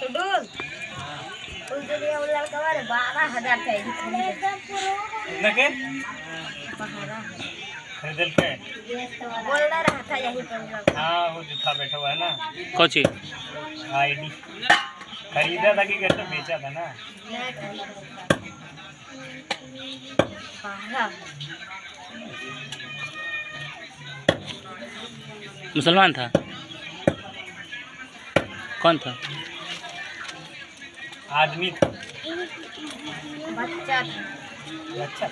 Schedule उस दिन ये लड़का वाले 12,000 चाहिए लगे 12 खरीदल के बोल रहा था यही पर। हाँ वो जो था बैठा हुआ है ना कोची आईडी खरीदा था कि कैसे बेचा था ना। मैं खरीदा 12 मुसलमान था कौन था आदमी था बच्चा था अच्छा था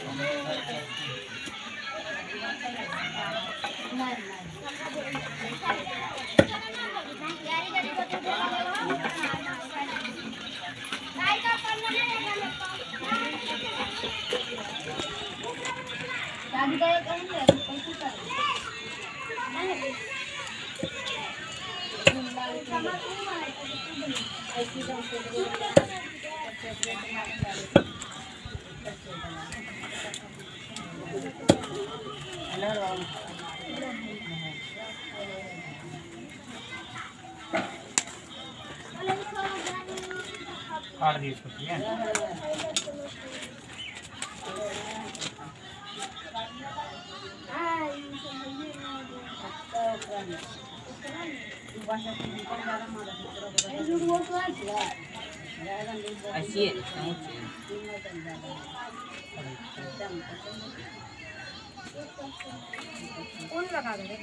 काट दिए इसको ठीक है। ऐसी है कौन लगा दे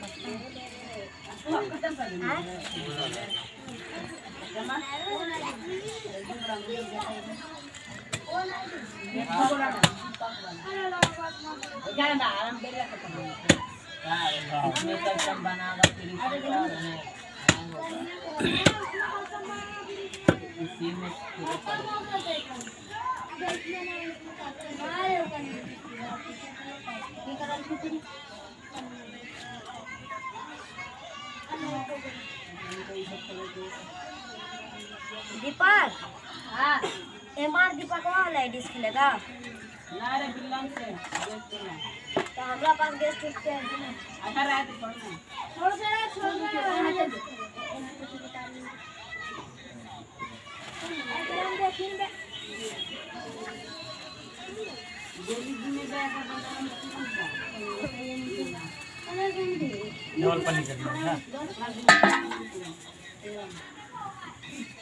दीपक एमआर दीपक वाला लेडीज खेलेगा तो हमरा पास गेस्ट है छोड़ डबल पन्नी करना है ना।